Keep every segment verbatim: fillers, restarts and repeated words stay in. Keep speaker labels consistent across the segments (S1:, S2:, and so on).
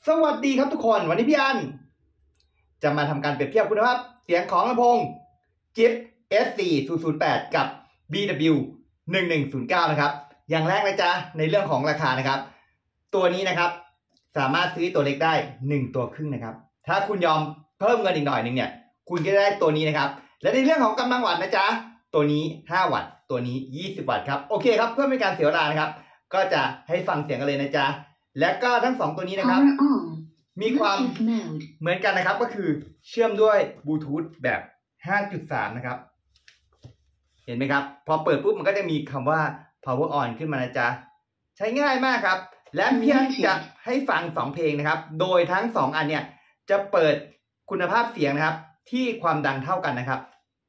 S1: สวัสดีครับทุกคนวันนี้พี่อันจะมาทำการเปรียบเทียบคุณภาพเสียงของลำโพง จิป เอส สี่ ศูนย์ ศูนย์ แปด กับ บี ดับเบิลยู หนึ่ง หนึ่ง ศูนย์ เก้า นะครับอย่างแรกนะจ๊ะในเรื่องของราคานะครับตัวนี้นะครับสามารถซื้อตัวเล็กได้หนึ่งตัวครึ่งนะครับถ้าคุณยอมเพิ่มเงินอีกหน่อยนึงเนี่ยคุณก็ได้ตัวนี้นะครับและในเรื่องของกำลังวัตต์นะจ๊ะตัวนี้ห้าวัตต์ตัวนี้ยี่สิบวัตต์ครับโอเคครับเพื่อไม่ให้การเสียเวลานะครับก็จะให้ฟังเสียงกันเลยนะจ๊ะและก็ทั้งสองตัวนี้นะครับมีความเหมือนกันนะครับก็คือเชื่อมด้วยบลูทูธแบบ ห้าจุดสาม นะครับเห็นไหมครับพอเปิดปุ๊บมันก็จะมีคำว่า power on ขึ้นมานะจ๊ะใช้ง่ายมากครับและเพียงจะให้ฟังสองเพลงนะครับโดยทั้งสองอันเนี่ยจะเปิดคุณภาพเสียงนะครับที่ความดังเท่ากันนะครับ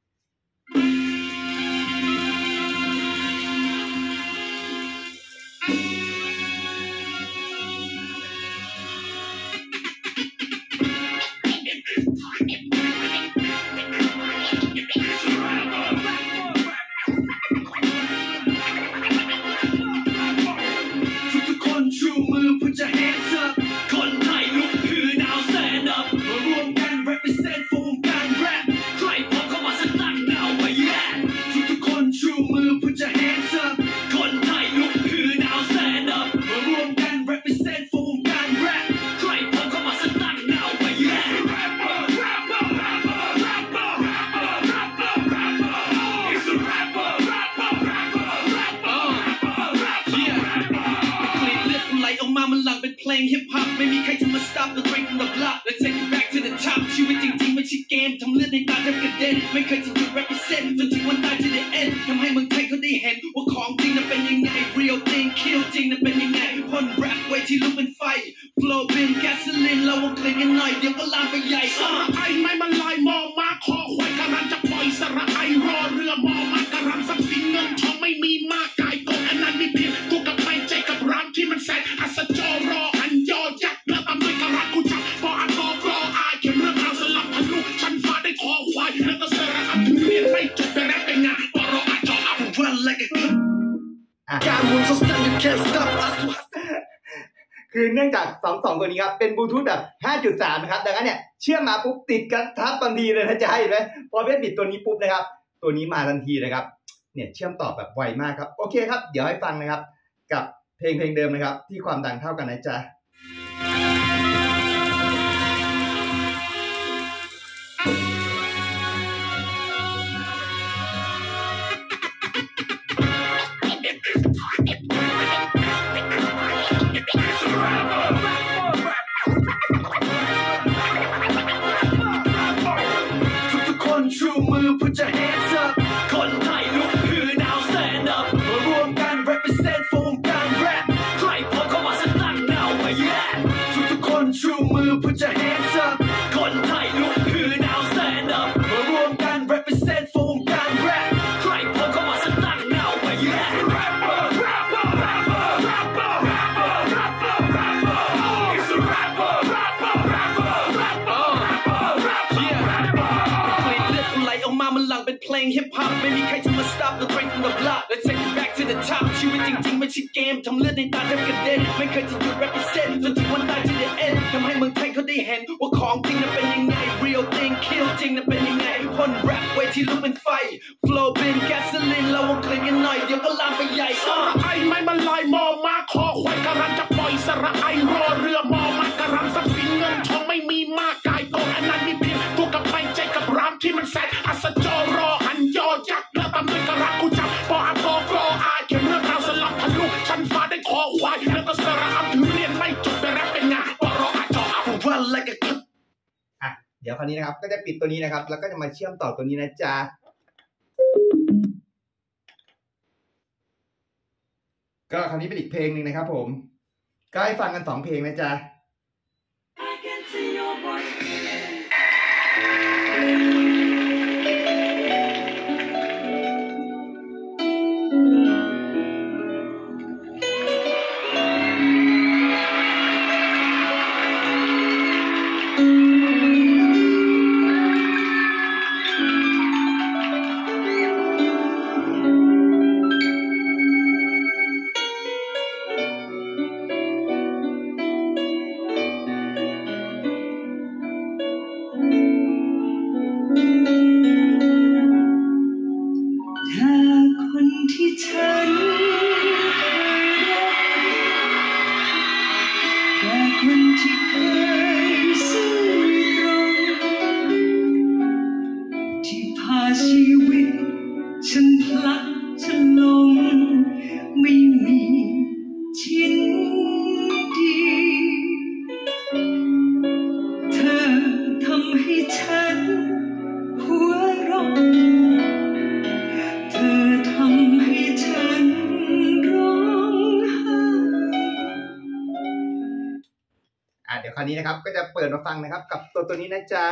S2: เพลงฮิปฮอปไม่มีใครจะมา stop the train from the block Let's take it back to the top ชีวิตจริงๆไม่ใช่เกมทำเลือดในตาแทบกระเด็นไม่เคยจะหยุด represent จนถึงวันตาย to the end ทำให้เมืองไทยเขาได้เห็นว่าของจริงนั้นเป็นยังไง real thing kill จริงนั้นเป็นยังไงพ่นแรปไว้ที่ลุกเป็นไฟ flow เป็น gasoline เราเอาเคลียร์กันหน่อยเดี๋ยวก็ลามไปใหญ่สระไอไม่มันลายมองมาคอควายการันจะปล่อยสระไอรอเรือมอมาการันทรัพย์สินเงินทองไม่มีมากกายโกอันนั้นมีเพียงตัวกับไปใจกับร้านที่มันแสนอัศจรรออันยอยักษ์แล้วตามด้วยกระรักกูจับปออันกอกรออายเขียนเรื่องราวสลับทะลุชั้นฟ้าได้คอควายแล้วก็สระอันถึงเรียนไม่จบแต่แรปเป็นงานปอรออาจออัพ run like a gun การมุน so stand you can't stop us
S1: คือเนื่องจากสองสองตัวนี้ครับเป็นบลูทูธแบบ ห้าจุดสาม นะครับดังนั้นเนี่ยเชื่อมมาปุ๊บติดกันทับทันทีเลยนะจ๊ะเห็นไหมพอเบสบิดตัวนี้ปุ๊บนะครับตัวนี้มาทันทีนะครับเนี่ยเชื่อมต่อแบบไวมากครับโอเคครับเดี๋ยวให้ฟังนะครับกับเพลงเพลงเดิมนะครับที่ความดังเท่ากันนะจ๊ะ
S2: ชูมือ put your hands up คนไทยลุกคือ now stand up มารวมกัน represent วงการ rap ใครพอเข้ามาสตั้ง now มา yeah ทุกๆคนชูมือ put your hands up คนไทยลุกคือ now stand up มารวมกัน represent วงการ rap ใครพอเข้ามาสตั้ง now มา yeah rapper rapper rapper rapper rapper rapper rapper it's a rapper rapper rapper rapper rapper yeahมันหลังเป็นเพลงฮิปฮอปไม่มีใครจะมา stop the train from the block Let's take it back to the top ชีวิตจริงๆไม่ใช่เกมทำเลือดในตาแทบกระเด็นไม่เคยจะหยุด represent จนถึงวันตาย to the end ทำให้เมืองไทยเขาได้เห็นว่าของจริงนั้นเป็นยังไง real thing kill จริงนั้นเป็นยังไงพ่นแรปไว้ที่ลุกเป็นไฟ flow เป็น gasoline เราเอาเคลียร์กันหน่อยเดี๋ยวก็ลามไปใหญ่สระไอไม่มันลายมอมาคอควายการันจะปล่อยสระไอรอเรือมอมาการันทรัพย์สินเงินทองไม่มีมากกายโกอันนั้นมีเพียงตัวกับไปใจกับร้านที่มันแสนอัศจรรอหันยอยักษ์แล้วตามด้วยกระรักกูจับปออันกอกรออายเขียนเรื่องราวสลับทะลุชั้นฟ้าได้คอควายแล้วก็สระอันถึงเรียนไม่จบแต่แรปเป็นงานปอรออาจออัพ run like a gun
S1: อ่ะเดี๋ยวคราวนี้นะครับก็จะปิดตัวนี้นะครับแล้วก็จะมาเชื่อมต่อตัวนี้นะจ๊ะก็คราวนี้เป็นอีกเพลงหนึ่งนะครับผมก็ให้ฟังกันสองเพลงนะจ๊ะ
S2: คนที่เคยซื่อตรงที่พาชีวิตฉันพลัดฉันลงไม่มีชิ้นดีเธอทำให้ฉันหัวเราะเธอทำให้ฉันร้องไห้
S1: อ่ะเดี๋ยวคราวนี้นะครับก็จะเปิดมาฟังนะครับกับตัวตัวนี้นะจ๊ะ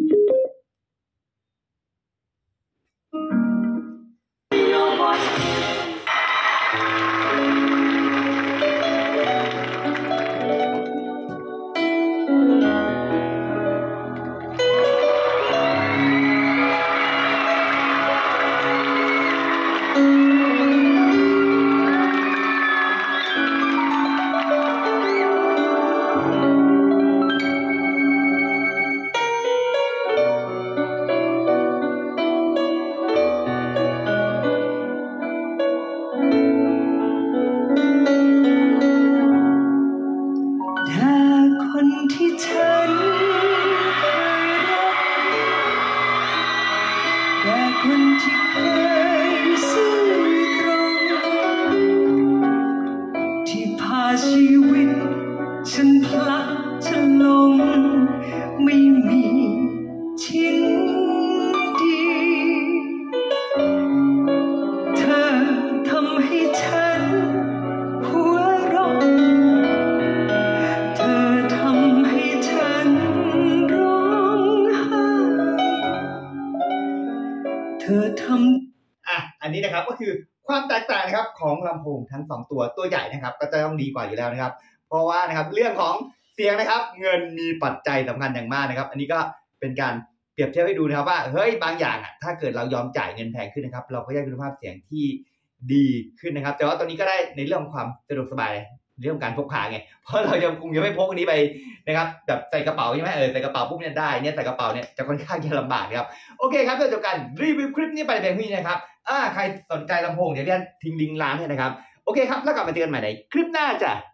S2: ที่ฉันเคยรักแต่คนที่เคยซื่อตรงที่พาชีวิตฉันพลัดฉันลงไม่มีชิ้นดีเธอทำให้ฉันหัวเราะเธอทำ
S1: อ่ะอันนี้นะครับก็คือความแตกต่างนะครับของลำโพงทั้งสองตัวตัวใหญ่นะครับก็จะต้องดีกว่าอยู่แล้วนะครับเพราะว่านะครับเรื่องของเสียงนะครับเงินมีปัจจัยสำคัญอย่างมากนะครับอันนี้ก็เป็นการเปรียบเทียบให้ดูนะครับว่าเฮ้ยบางอย่างอ่ะถ้าเกิดเรายอมจ่ายเงินแพงขึ้นนะครับเราก็ได้คุณภาพเสียงที่ดีขึ้นนะครับแต่ว่าตอนนี้ก็ได้ในเรื่องของความสะดวกสบายเรื่องการพกพาไงเพราะเรายังคงยังไม่พกอันนี้ไปนะครับแบบใส่กระเป๋าใช่ไหมเออใส่กระเป๋าปุ๊บเนี่ยได้เนี่ยใส่กระเป๋าเนี่ยจะค่อนข้างจะลำบากนะครับโอเคครับเพื่อจบการรีวิวคลิปนี้ไปเป็นที่นะครับอ่าใครสนใจลำโพงเดี๋ยวเรียนทิ้งลิงก์ร้านให้นะครับโอเคครับแล้วกลับมาเจอกันใหม่ในคลิปหน้าจ้ะ